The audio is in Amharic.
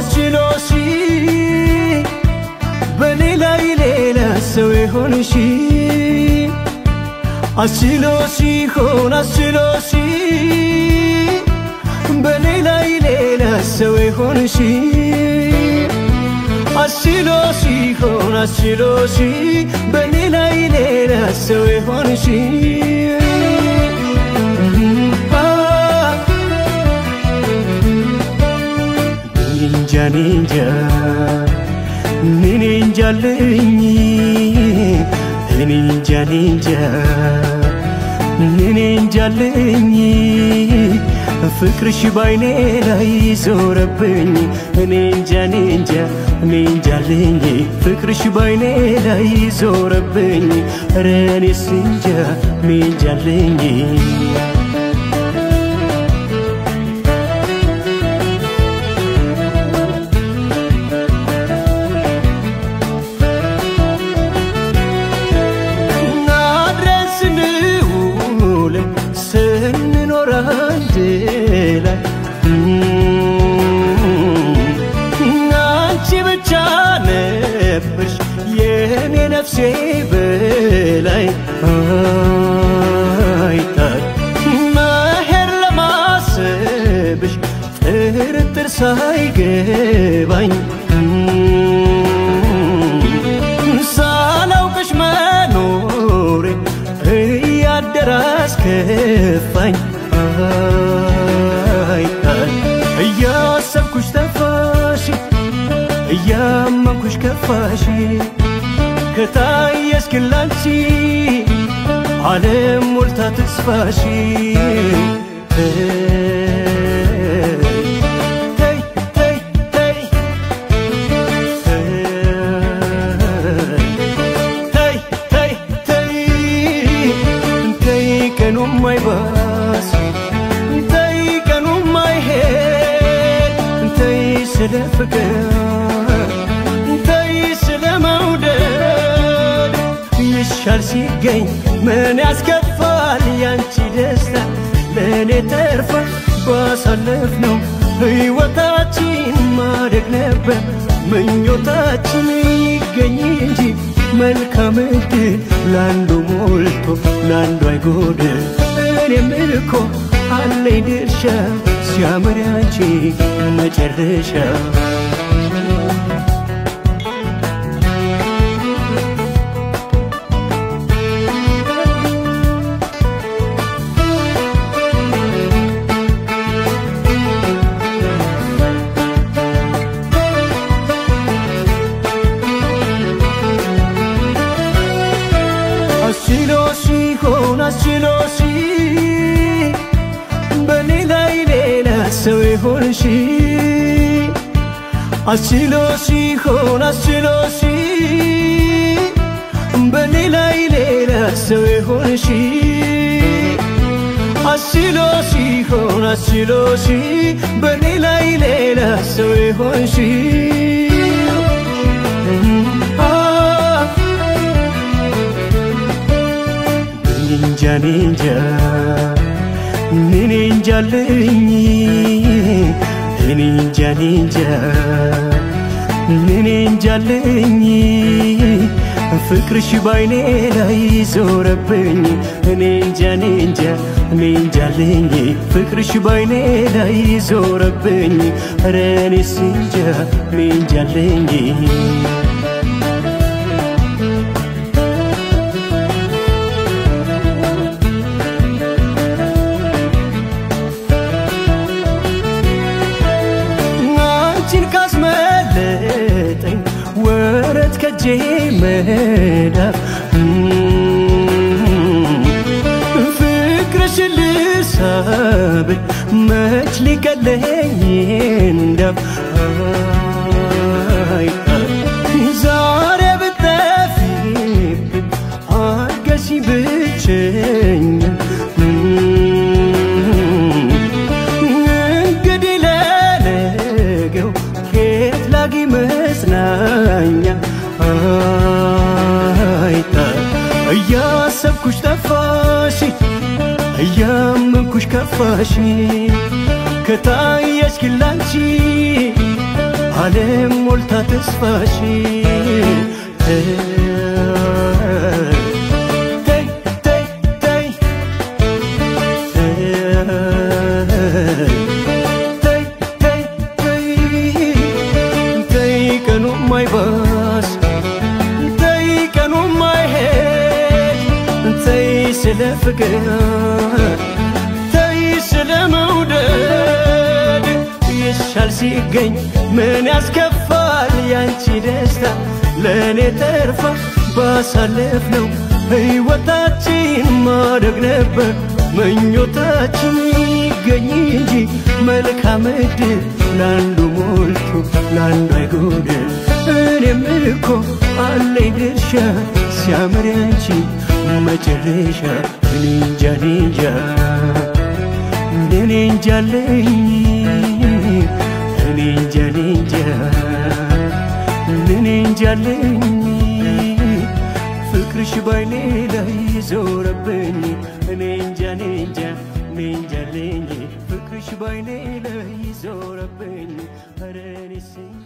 አስችሎሽ በሌላ ሌላ ሰው ይሆንሽ አስችሎሽ አስችሎሽ በሌላ ሌላ ሰው ይሆንሽ አስችሎሽ አስችሎሽ በሌላ ሌላ ሰው ይሆንሽ ninja ninja ninja ninja ፍቅርሽ ባይኔ ላይ ዞረብኝ ninja ninja ninja ፍቅርሽ ባይኔ ላይ ዞረብኝ ረኔስ እንጃ ninja አንቺ ብቻ ነበርሽ የኔ ነፍሴ በላይ አይታል መሄድ ለማሰብሽ ጥርጥር ሳይገባኝ ሳላውቅሽ መኖሬ እያደረ አስከፋኝ እያሰብኩሽ ጠፋሽ እያመንኩሽ ከፋሽ ከታየሽ ግን ላንቺ ዓለም ሞልታ ተስፋሽ ቀኑም አይባስ ስለ ፍቅር ተይ ስለ መውደድ ይሻል ሲገኝ ምን ያስከፋል ያንቺ ደስታ ለኔ ተርፋ ባሳለፍነው ሕይወታችን ማደግ ነበር ምኞታችን ይገኝ እንጂ መልካም ዕድል ላንዱ ሞልቶ ላንዱ አይጎድል እኔም እኮ አለኝ ድርሻ ሲያምር ያንቺ መጨረሻ አስችሎሽ አስችሎሽ ሰው ይሆንሽ አስችሎሽ አስችሎሽ በሌላ ሌላ ሰው ይሆንሽ አስችሎሽ አስችሎሽ በሌላ ሌላ ሰው ይሆንሽ ninja ninja ninja ninja ninja ፍቅርሽ ባይኔ ላይ ዞረብኝ ninja ninja ninja ፍቅርሽ ባይኔ ላይ ዞረብኝ ረኔስ እንጃ ninja ካስመለጠኝ ወረት ከጄ መዳፍ ፍቅርሽን ልሳብል መች ሊቀለኝ እንዳፍ ዛሬ ብትጠፊብኝ አርገሽ ብቸኛ መጽናኛ አይታል እያሰብኩሽ ጠፋሽ እያመንኩሽ ከፋሽ ከታየሽ ግን ላንቺ ዓለም ሞልታ ተስፋሽ ማይባስ ተይ ቀኑ ማይሄድ ተይ ስለ ፍቅር ተይ ስለ መውደድ ይሻል ሲገኝ ምን ያስከፋል ያንቺ ደስታ ለኔ ተርፋ ባሳለፍነው ሕይወታችን ማደግ ነበር ምኞታችን ይገኝ እንጂ መልካም ዕድል ላንዱ ሞልቶ ላንዱ አይጎድል እኔም እኮ አለኝ ድርሻ ሲያምር ያንቺ መጨረሻ እኔ እንጃ እኔ እንጃ አለኝ እኔ እንጃ አለኝ ፍቅርሽ ባይኔ ላይ ዞረብኝ እኔ እንጃ አለኝ ፍቅርሽ ባይኔ ላይ ዞረብኝ ኧረ እኔስ